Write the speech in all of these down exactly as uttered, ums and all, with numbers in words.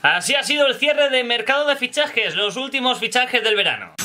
Así ha sido el cierre de mercado de fichajes, los últimos fichajes del verano.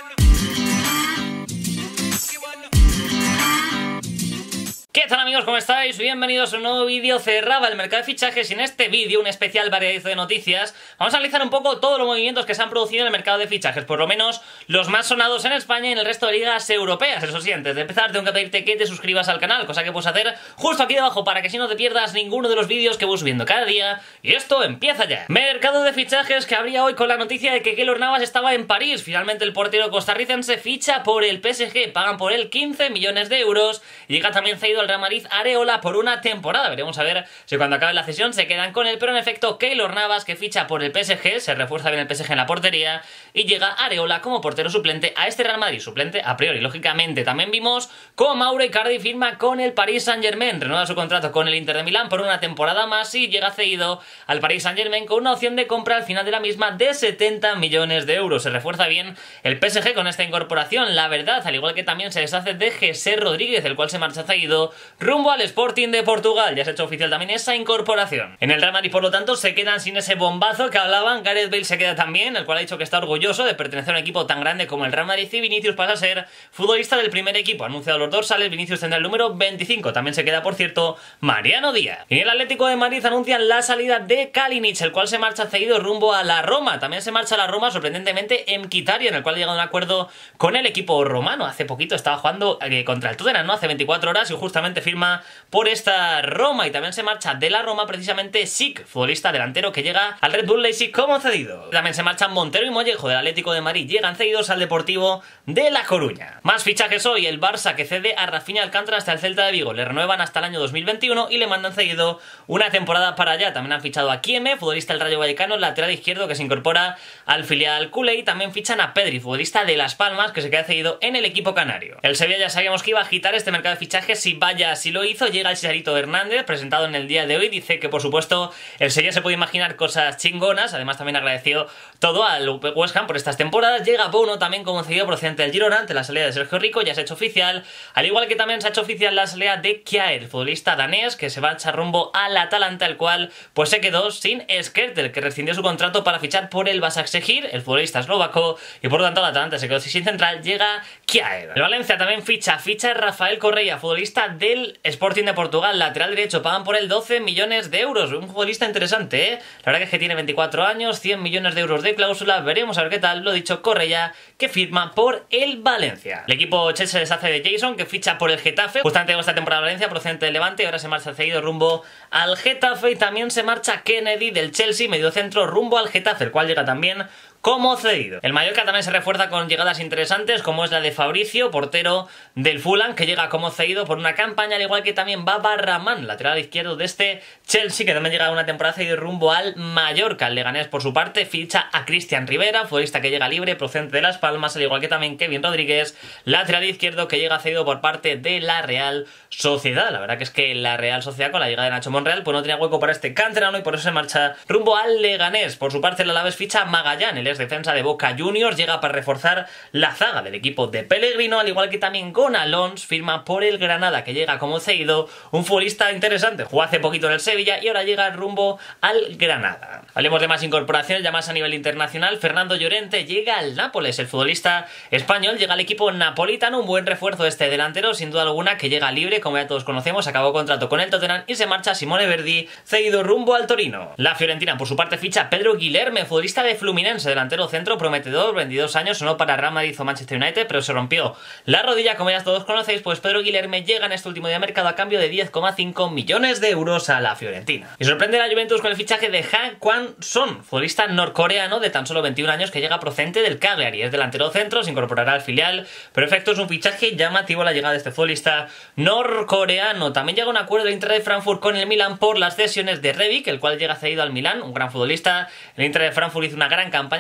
¿Qué tal amigos? ¿Cómo estáis? Bienvenidos a un nuevo vídeo. Cerraba el mercado de fichajes y en este vídeo, un especial variadizo de noticias, vamos a analizar un poco todos los movimientos que se han producido en el mercado de fichajes, por lo menos los más sonados en España y en el resto de ligas europeas. Eso sí, antes de empezar tengo que pedirte que te suscribas al canal, cosa que puedes hacer justo aquí debajo para que si no te pierdas ninguno de los vídeos que voy subiendo cada día. Y esto empieza ya. Mercado de fichajes que abría hoy con la noticia de que Keylor Navas estaba en París. Finalmente el portero costarricense ficha por el P S G, pagan por él quince millones de euros. Y llega también cedido al Real Madrid Areola por una temporada. Veremos a ver si cuando acabe la cesión se quedan con él, pero en efecto Keylor Navas, que ficha por el P S G, se refuerza bien el P S G en la portería y llega Areola como portero suplente a este Real Madrid, suplente a priori, lógicamente. También vimos cómo Mauro Icardi firma con el Paris Saint-Germain, renueva su contrato con el Inter de Milán por una temporada más y llega cedido al Paris Saint-Germain con una opción de compra al final de la misma de setenta millones de euros. Se refuerza bien el P S G con esta incorporación, la verdad, al igual que también se deshace de José Rodríguez, el cual se marcha cedido rumbo al Sporting de Portugal. Ya se ha hecho oficial también esa incorporación. En el Real Madrid, por lo tanto, se quedan sin ese bombazo que hablaban. Gareth Bale se queda también, el cual ha dicho que está orgulloso de pertenecer a un equipo tan grande como el Real Madrid, y Vinicius pasa a ser futbolista del primer equipo. Ha anunciado los dorsales, Vinicius tendrá el número veinticinco. También se queda, por cierto, Mariano Díaz. Y en el Atlético de Madrid anuncian la salida de Kalinic, el cual se marcha cedido rumbo a la Roma. También se marcha a la Roma, sorprendentemente, Mkhitaryan, el cual ha llegado a un acuerdo con el equipo romano. Hace poquito estaba jugando eh, contra el Tottenham, ¿no? Hace veinticuatro horas, y justamente firma por esta Roma. Y también se marcha de la Roma precisamente Sik, futbolista delantero que llega al Red Bull Leipzig como cedido. También se marchan Montero y Mollejo del Atlético de Madrid, llegan cedidos al Deportivo de La Coruña. Más fichajes hoy: el Barça, que cede a Rafinha Alcántara hasta el Celta de Vigo, le renuevan hasta el año dos mil veintiuno y le mandan cedido una temporada para allá. También han fichado a Kieme, futbolista del Rayo Vallecano, lateral izquierdo, que se incorpora al filial culé. Y también fichan a Pedri, futbolista de Las Palmas, que se queda cedido en el equipo canario. El Sevilla ya sabíamos que iba a agitar este mercado de fichajes, si vaya, si lo hizo. Llega el Chicharito Hernández, presentado en el día de hoy. Dice que por supuesto el Sevilla se puede imaginar cosas chingonas. Además también agradeció todo al West Ham por estas temporadas. Llega Bono también como cedido procedente del Girona ante la salida de Sergio Rico, ya se ha hecho oficial. Al igual que también se ha hecho oficial la salida de Kjaer, futbolista danés, que se va a echar rumbo al Atalanta, el cual pues se quedó sin Skrtel, que rescindió su contrato para fichar por el Başakşehir, el futbolista eslovaco, y por lo tanto el Atalanta se quedó sin central. Llega Kjaer. El Valencia también ficha, ficha Rafael Correa, futbolista del Sporting de Portugal, lateral derecho, pagan por él doce millones de euros, un futbolista interesante, ¿eh? La verdad que es que tiene veinticuatro años, cien millones de euros de cláusula, veremos a ver qué tal. Lo dicho, Correa, que firma por el Valencia. El equipo Chelsea se deshace de Jason, que ficha por el Getafe, justamente con esta temporada Valencia, procedente del Levante, y ahora se marcha cedido rumbo al Getafe. Y también se marcha Kennedy del Chelsea, mediocentro, rumbo al Getafe, el cual llega también como cedido. El Mallorca también se refuerza con llegadas interesantes, como es la de Fabricio, portero del Fulham, que llega como cedido por una campaña, al igual que también Baba Rahman, lateral izquierdo de este Chelsea, que también llega a una temporada cedido rumbo al Mallorca. El Leganés, por su parte, ficha a Cristian Rivera, futbolista que llega libre, procedente de Las Palmas, al igual que también Kevin Rodríguez, lateral izquierdo, que llega cedido por parte de la Real Sociedad. La verdad que es que la Real Sociedad, con la llegada de Nacho Monreal, pues no tenía hueco para este canterano y por eso se marcha rumbo al Leganés. Por su parte, el Alavés ficha a Magallán, el ex defensa de Boca Juniors, llega para reforzar la zaga del equipo de Pellegrino, al igual que también Gon Alons firma por el Granada, que llega como cedido, un futbolista interesante, jugó hace poquito en el Sevilla y ahora llega rumbo al Granada. Hablemos de más incorporaciones, ya más a nivel internacional. Fernando Llorente llega al Nápoles, el futbolista español llega al equipo napolitano, un buen refuerzo este delantero, sin duda alguna, que llega libre, como ya todos conocemos, acabó contrato con el Tottenham y se marcha Simone Verdi, cedido rumbo al Torino. La Fiorentina, por su parte, ficha a Pedro Guilherme, futbolista de Fluminense, delantero centro prometedor, veintidós años, sonó para Real Madrid o Manchester United, pero se rompió la rodilla, como ya todos conocéis. Pues Pedro Guilherme llega en este último día de mercado a cambio de diez coma cinco millones de euros a la Fiorentina. Y sorprende a la Juventus con el fichaje de Han Kwang-son, futbolista norcoreano de tan solo veintiún años, que llega procedente del Cagliari, es delantero centro, se incorporará al filial, pero en efecto es un fichaje llamativo la llegada de este futbolista norcoreano. También llega un acuerdo del Inter de Frankfurt con el Milan por las cesiones de Rebic, el cual llega cedido al Milan, un gran futbolista. El Inter de Frankfurt hizo una gran campaña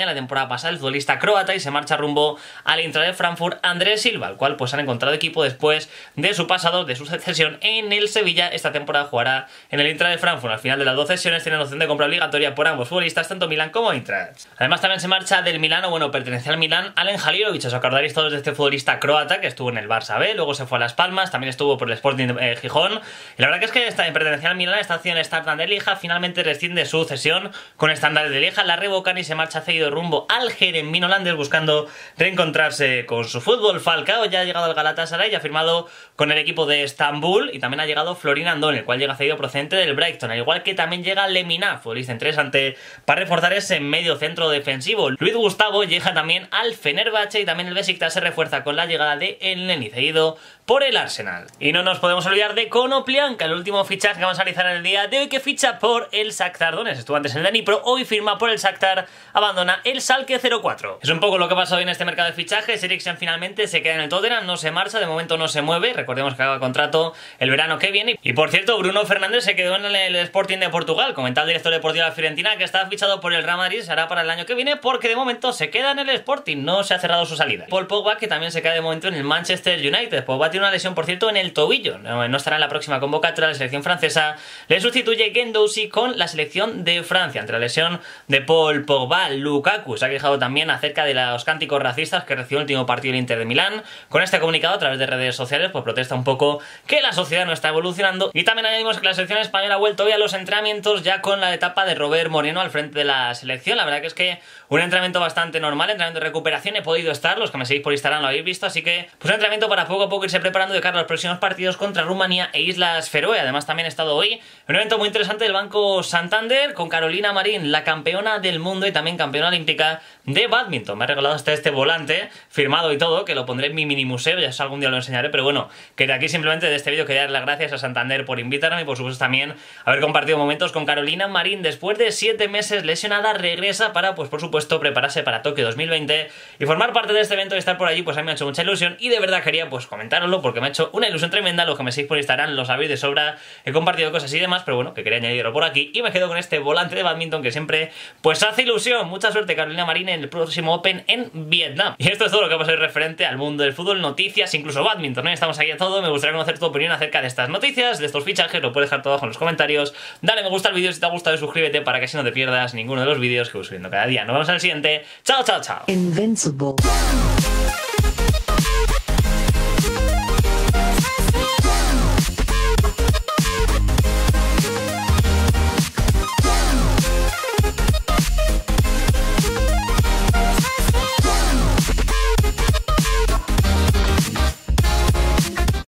la temporada pasada, el futbolista croata, y se marcha rumbo al Eintracht de Frankfurt Andrés Silva, al cual pues han encontrado equipo después de su pasado, de su cesión en el Sevilla. Esta temporada jugará en el Eintracht de Frankfurt. Al final de las dos cesiones tienen opción de compra obligatoria por ambos futbolistas, tanto Milán como Eintracht. Además también se marcha del Milán, o bueno, pertenece al Milán, Alen Halilovic. Os acordaréis todos de este futbolista croata que estuvo en el Barça B, luego se fue a Las Palmas, también estuvo por el Sporting de eh, Gijón, y la verdad que es que está, pertenecía al Milán, está haciendo el Standard de Lieja, finalmente rescinde su cesión con Standard de Lieja, la revocan y se marcha cedido rumbo al Jeremín holandés buscando reencontrarse con su fútbol. Falcao ya ha llegado al Galatasaray y ha firmado con el equipo de Estambul, y también ha llegado Florin Andón, el cual llega cedido procedente del Brighton, al igual que también llega Lemina, futbolista interesante para reforzar ese medio centro defensivo. Luis Gustavo llega también al Fenerbahce, y también el Besiktas se refuerza con la llegada de El Neni, cedido por el Arsenal. Y no nos podemos olvidar de Konoplyanka, el último fichaje que vamos a analizar en el día de hoy, que ficha por el Shakhtar Donetsk. Estuvo antes en el Dnipro, hoy firma por el Shakhtar, abandona el Schalke cero cuatro. Es un poco lo que ha pasado en este mercado de fichajes. Eriksen finalmente se queda en el Tottenham, no se marcha, de momento no se mueve, recordemos que acaba contrato el verano que viene. Y por cierto, Bruno Fernández se quedó en el Sporting de Portugal, comentaba el director deportivo de la Fiorentina que está fichado por el Real Madrid, se hará para el año que viene, porque de momento se queda en el Sporting, no se ha cerrado su salida. Paul Pogba, que también se queda de momento en el Manchester United. Pogba tiene una lesión, por cierto, en el tobillo, no, no estará en la próxima convocatoria de la selección francesa. Le sustituye Guendouzi con la selección de Francia. Ante la lesión de Paul Pogba, Lukaku se ha quejado también acerca de los cánticos racistas que recibió el último partido del Inter de Milán. Con este comunicado a través de redes sociales pues protesta un poco que la sociedad no está evolucionando. Y también añadimos que la selección española ha vuelto hoy a los entrenamientos, ya con la etapa de Robert Moreno al frente de la selección. La verdad que es que un entrenamiento bastante normal, entrenamiento de recuperación, he podido estar, los que me seguís por Instagram lo habéis visto, así que pues un entrenamiento para poco a poco irse preparando de cara a los próximos partidos contra Rumanía e Islas Feroe. Además también he estado hoy en un evento muy interesante del Banco Santander con Carolina Marín, la campeona del mundo y también campeona olímpica de bádminton. Me ha regalado hasta este volante firmado y todo, que lo pondré en mi mini museo, ya algún día lo enseñaré, pero bueno, que de aquí simplemente de este vídeo quería dar las gracias a Santander por invitarme y por supuesto también haber compartido momentos con Carolina Marín. Después de siete meses lesionada, regresa para, pues por supuesto, prepararse para Tokio dos mil veinte y formar parte de este evento y estar por allí, pues a mí me ha hecho mucha ilusión y de verdad quería pues comentároslo porque me ha hecho una ilusión tremenda. Los que me seguís por Instagram lo sabéis de sobra, he compartido cosas y demás, pero bueno, que quería añadirlo por aquí y me quedo con este volante de bádminton que siempre pues hace ilusión. Mucha suerte Carolina Marín en el próximo Open en Vietnam. Y esto es todo lo que va a ser referente al mundo del fútbol, noticias, incluso bádminton, ¿eh? Estamos aquí a todo. Me gustaría conocer tu opinión acerca de estas noticias, de estos fichajes, lo puedes dejar todo abajo en los comentarios. Dale me gusta al vídeo si te ha gustado y suscríbete para que así no te pierdas ninguno de los vídeos que voy subiendo cada día. Nos vemos en el siguiente. Chao, chao, chao. Invincible.